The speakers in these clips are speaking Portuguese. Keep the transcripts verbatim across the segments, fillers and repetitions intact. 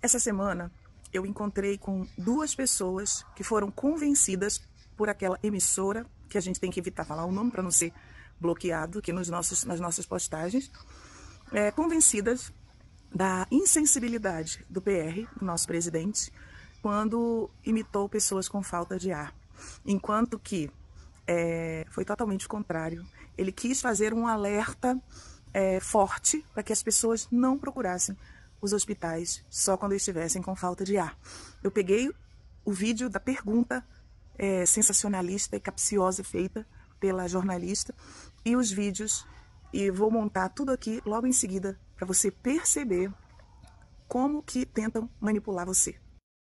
Essa semana eu encontrei com duas pessoas que foram convencidas por aquela emissora, que a gente tem que evitar falar o nome para não ser bloqueado aqui nos nossos, nas nossas postagens, é, convencidas da insensibilidade do P R, do nosso presidente, quando imitou pessoas com falta de ar. Enquanto que é, foi totalmente o contrário. Ele quis fazer um alerta é, forte para que as pessoas não procurassem os hospitais só quando estivessem com falta de ar. Eu peguei o vídeo da pergunta é, sensacionalista e capciosa feita pela jornalista e os vídeos, e vou montar tudo aqui logo em seguida para você perceber como que tentam manipular você.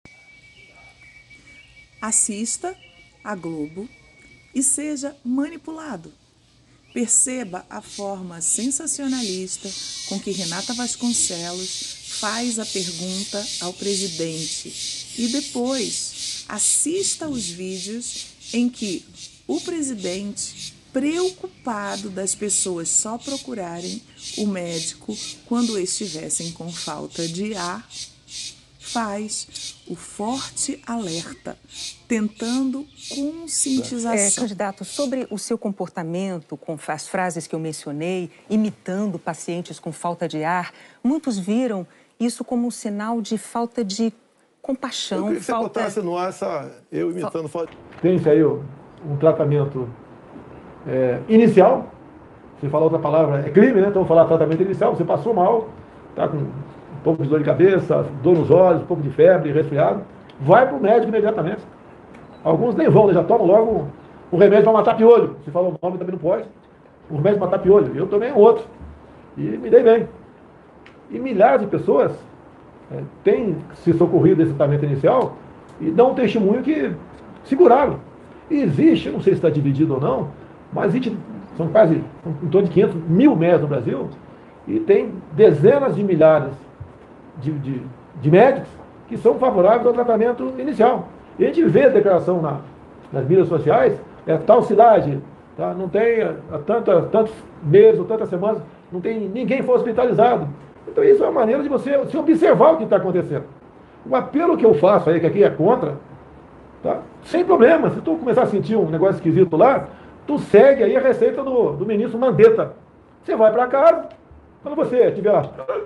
Assista a Globo e seja manipulado. Perceba a forma sensacionalista com que Renata Vasconcelos faz a pergunta ao presidente e depois assista os vídeos em que o presidente, preocupado das pessoas só procurarem o médico quando estivessem com falta de ar, faz o forte alerta, tentando conscientização. É, candidato, sobre o seu comportamento com as frases que eu mencionei, imitando pacientes com falta de ar, muitos viram isso como um sinal de falta de compaixão. Eu queria que você falta... botasse no ar essa, eu imitando falta. Tem-se aí um tratamento é, inicial, se falar outra palavra é crime, né? Então vou falar tratamento inicial, você passou mal, está com um pouco de dor de cabeça, dor nos olhos, um pouco de febre, resfriado, vai para o médico imediatamente. Alguns nem vão, né? Já tomam logo um, um remédio para matar piolho. Se falar o nome também não pode. Um remédio para matar piolho. Eu tomei um outro. E me dei bem. E milhares de pessoas é, têm se socorrido desse tratamento inicial e dão um testemunho que seguraram. E existe, não sei se está dividido ou não, mas existe, são quase em torno de quinhentos mil médicos no Brasil e tem dezenas de milhares de, de, de médicos que são favoráveis ao tratamento inicial. E a gente vê a declaração na, nas mídias sociais, é tal cidade, tá, não tem há tanta, tantos meses ou tantas semanas, não tem ninguém foi hospitalizado. Então isso é uma maneira de você se observar o que está acontecendo. O apelo que eu faço aí, que aqui é contra, tá, sem problema, se tu começar a sentir um negócio esquisito lá, tu segue aí a receita do, do ministro Mandetta. Você vai para casa, quando você tiver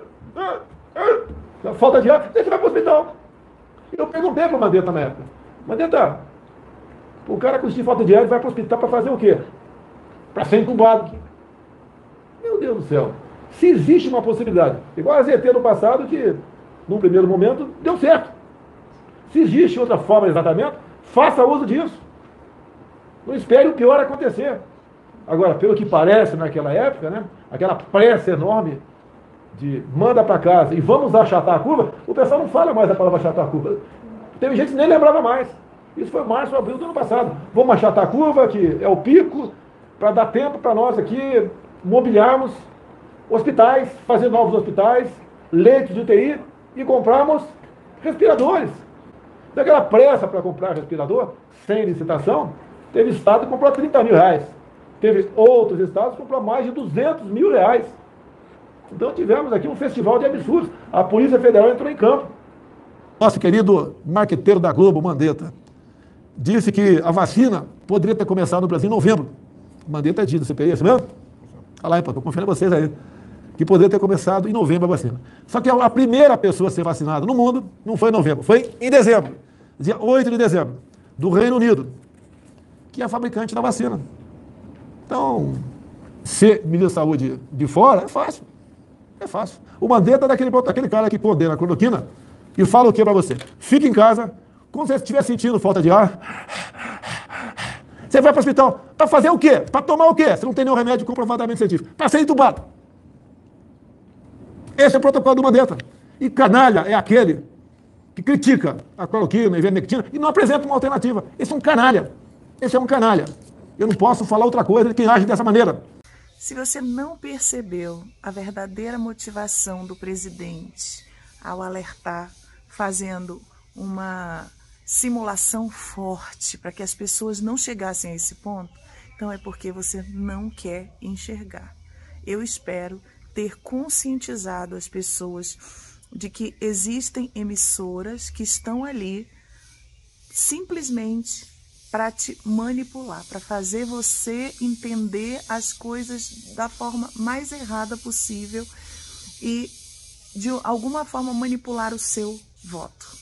falta de ar, você vai para o hospital. Eu perguntei para o Mandetta na época, Mandetta, o cara com falta de ar vai para o hospital para fazer o quê? Para ser entubado. Meu Deus do céu. Se existe uma possibilidade, igual a Z T no passado, que num primeiro momento deu certo. Se existe outra forma de tratamento, faça uso disso. Não espere o pior acontecer. Agora, pelo que parece naquela época, né, aquela pressa enorme de manda para casa e vamos achatar a curva, o pessoal não fala mais a palavra achatar a curva. Teve gente que nem lembrava mais. Isso foi março, abril do ano passado. Vamos achatar a curva, que é o pico, para dar tempo para nós aqui mobiliarmos hospitais, fazer novos hospitais, leitos de U T I e comprarmos respiradores. Daquela pressa para comprar respirador, sem licitação, teve estado que comprou trinta mil reais. Teve outros estados que comprou mais de duzentos mil reais. Então tivemos aqui um festival de absurdos. A Polícia Federal entrou em campo. Nosso querido marqueteiro da Globo, Mandetta, disse que a vacina poderia ter começado no Brasil em novembro. Mandetta é dito, C P I, é isso mesmo? Olha lá, estou confiando em vocês aí. Que poderia ter começado em novembro a vacina. Só que a primeira pessoa a ser vacinada no mundo não foi em novembro, foi em dezembro. Dia oito de dezembro, do Reino Unido, que é a fabricante da vacina. Então, ser ministro da Saúde de fora é fácil. É fácil. O Mandetta é daquele, daquele cara que condena a cloroquina e fala o que para você? Fica em casa, quando você estiver sentindo falta de ar, você vai para o hospital. Para fazer o quê? Para tomar o quê? Você não tem nenhum remédio comprovadamente científico. Para ser entubado. Esse é o protocolo do Mandetta. E canalha é aquele que critica a cloroquina, a ivermectina e não apresenta uma alternativa. Esse é um canalha. Esse é um canalha. Eu não posso falar outra coisa de quem age dessa maneira. Se você não percebeu a verdadeira motivação do presidente ao alertar, fazendo uma simulação forte para que as pessoas não chegassem a esse ponto, então é porque você não quer enxergar. Eu espero ter conscientizado as pessoas de que existem emissoras que estão ali simplesmente para te manipular, para fazer você entender as coisas da forma mais errada possível e de alguma forma manipular o seu voto.